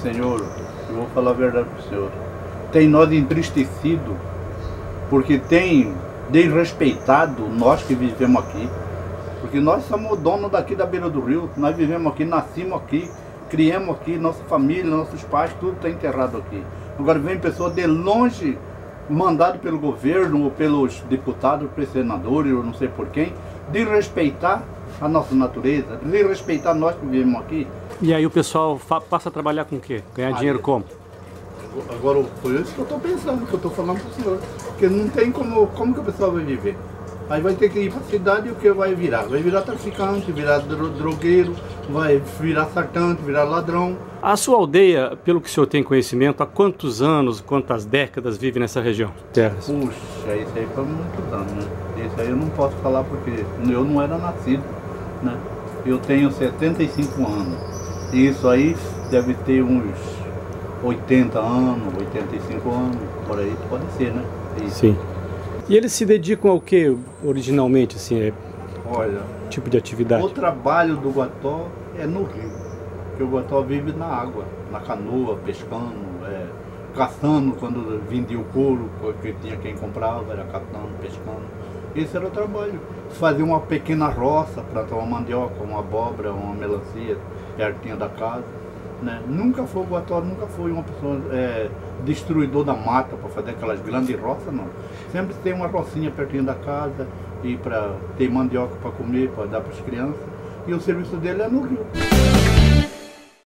senhor, eu vou falar a verdade para o senhor, tem nós entristecido, porque tem desrespeitado nós que vivemos aqui. Porque nós somos donos daqui da beira do rio, nós vivemos aqui, nascemos aqui, criamos aqui, nossa família, nossos pais, tudo está enterrado aqui. Agora vem pessoas de longe, mandado pelo governo, ou pelos deputados, pelos senadores, ou não sei por quem, de respeitar a nossa natureza, de respeitar nós que vivemos aqui. E aí o pessoal passa a trabalhar com o quê? Ganhar dinheiro como? Agora, foi isso que eu estou pensando, que eu estou falando para o senhor. Porque não tem como que o pessoal vai viver. Aí vai ter que ir para a cidade e o que vai virar? Vai virar traficante, virar drogueiro, vai virar assaltante, virar ladrão. A sua aldeia, pelo que o senhor tem conhecimento, há quantos anos, quantas décadas vive nessa região? Terras. Puxa, isso aí foi muitos anos, né? Isso aí eu não posso falar porque eu não era nascido, né? Eu tenho 75 anos. E isso aí deve ter uns 80 anos, 85 anos, por aí pode ser, né? Isso. Sim. E eles se dedicam ao que originalmente, assim, olha, tipo de atividade? O trabalho do Guató é no rio, porque o Guató vive na água, na canoa, pescando, caçando quando vendia o couro, porque tinha quem comprava, era caçando, pescando. Esse era o trabalho. Fazer uma pequena roça, plantar uma mandioca, uma abóbora, uma melancia, pertinho da casa. Né? Nunca foi o Guató, nunca foi uma pessoa destruidor da mata para fazer aquelas grandes roças, não. Sempre tem uma rocinha pertinho da casa e para ter mandioca para comer, para dar para as crianças. E o serviço dele é no rio.